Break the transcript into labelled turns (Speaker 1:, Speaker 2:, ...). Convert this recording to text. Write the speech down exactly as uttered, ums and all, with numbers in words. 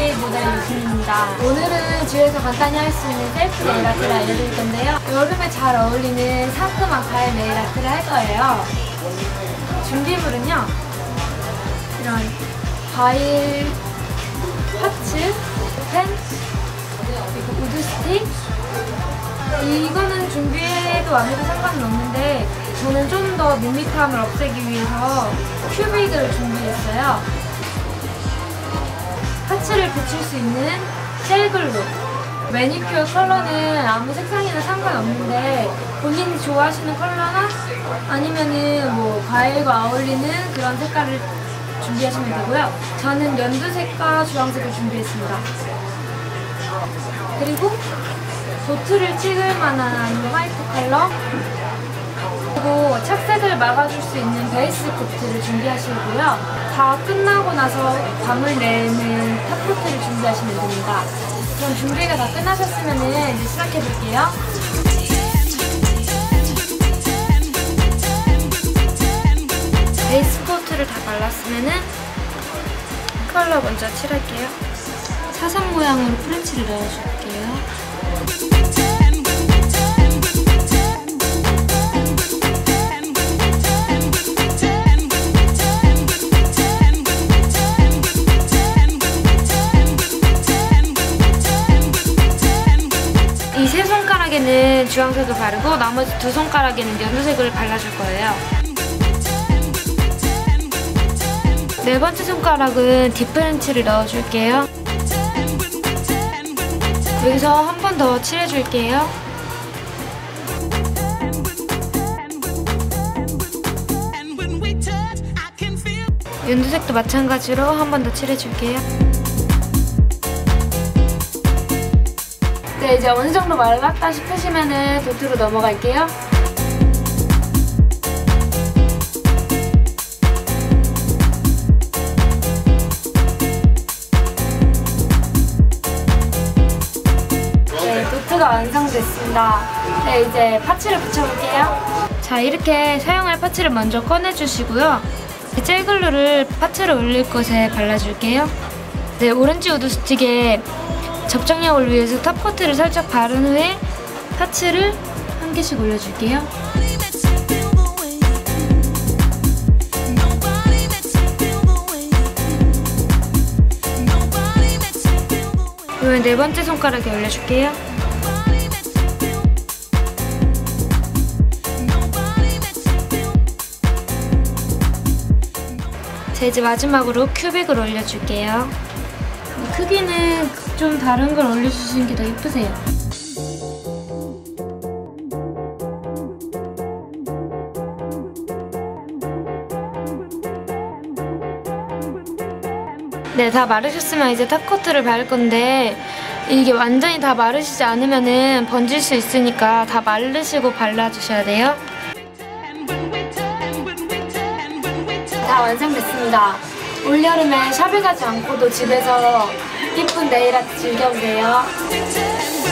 Speaker 1: 네일 모델 유진입니다. 오늘은 집에서 간단히 할 수 있는 셀프 네일 아트를 알려드릴 건데요. 여름에 잘 어울리는 상큼한 과일 네일 아트를 할 거예요. 준비물은요, 이런 과일 파츠, 펜, 그리고 우드 스틱. 이거는 준비해도 안 해도 상관은 없는데 저는 좀 더 밋밋함을 없애기 위해서 큐빅을 준비했어요. 파츠를 붙일 수 있는 젤글루. 매니큐어 컬러는 아무 색상이나 상관없는데 본인이 좋아하시는 컬러나 아니면은 뭐 과일과 어울리는 그런 색깔을 준비하시면 되고요. 저는 연두색과 주황색을 준비했습니다. 그리고 도트를 찍을 만한 화이트 컬러, 그리고 착색을 막아줄 수 있는 베이스 코트를 준비하시고요. 다 끝나고 나서 광을 내는 탑 코트를 준비하시면 됩니다. 그럼 준비가 다 끝나셨으면 이제 시작해 볼게요. 베이스 코트를 다 발랐으면은 컬러 먼저 칠할게요. 사선 모양으로 프렌치를 넣어줄게요. 이 세 손가락에는 주황색을 바르고 나머지 두 손가락에는 연두색을 발라줄 거예요. 네 번째 손가락은 딥프렌치를 넣어줄게요. 여기서 한 번 더 칠해줄게요. 연두색도 마찬가지로 한 번 더 칠해줄게요. 네, 이제 어느 정도 말랐다 싶으시면은 도트로 넘어갈게요. 네, 도트가 완성됐습니다. 네, 이제 파츠를 붙여볼게요. 자, 이렇게 사용할 파츠를 먼저 꺼내주시고요. 젤글루를 파츠를 올릴 곳에 발라줄게요. 네, 오렌지 우드 스틱에 접착력을 위해서 탑코트를 살짝 바른 후에 파츠를 한 개씩 올려줄게요. 그러면 네 번째 손가락에 올려줄게요. 자, 이제 마지막으로 큐빅을 올려줄게요. 크기는 좀 다른 걸 올려주시는 게 더 예쁘세요. 네, 다 마르셨으면 이제 탑코트를 바를 건데 이게 완전히 다 마르시지 않으면은 번질 수 있으니까 다 마르시고 발라주셔야 돼요. 다 완성됐습니다. 올여름에 샵에 가지 않고도 집에서 예쁜 네일 아트 즐겨보세요.